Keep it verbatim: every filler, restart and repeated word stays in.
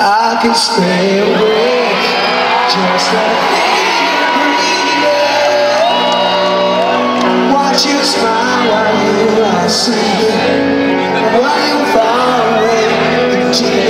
I can stay awake, just like breathing. Watch you smile while you are sleeping, while you far away.